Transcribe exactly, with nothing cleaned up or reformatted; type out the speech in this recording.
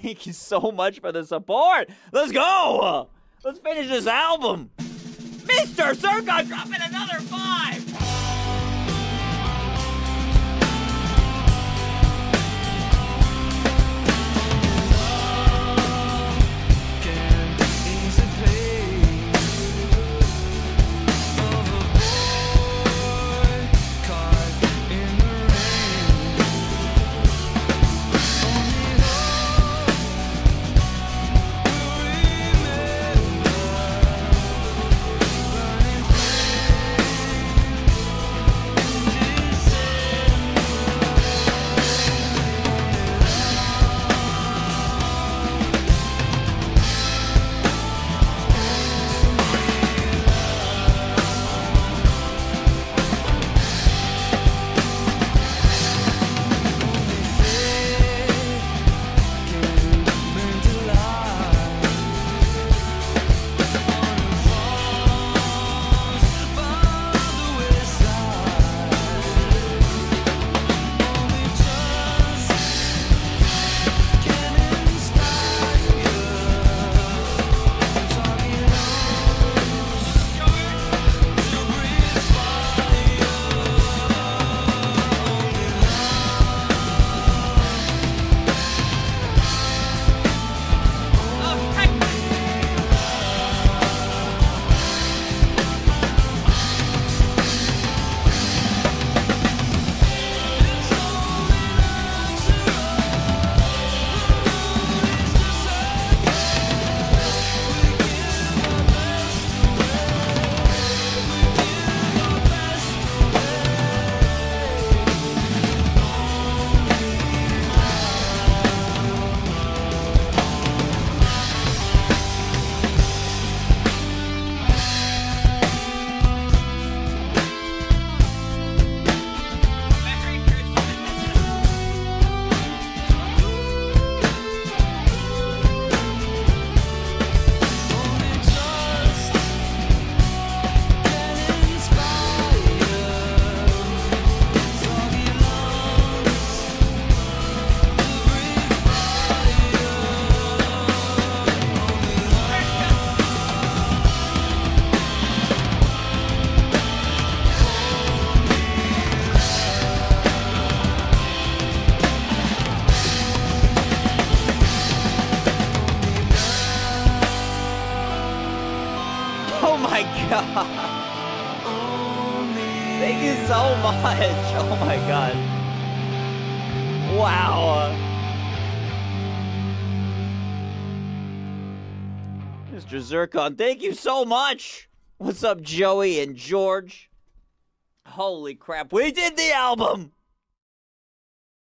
Thank you so much for the support. Let's go. Let's finish this album. Mister Zircon dropping another five. Oh my god. Thank you so much. Oh my god. Wow. Mister Zircon, thank you so much. What's up, Joey and George? Holy crap, we did the album.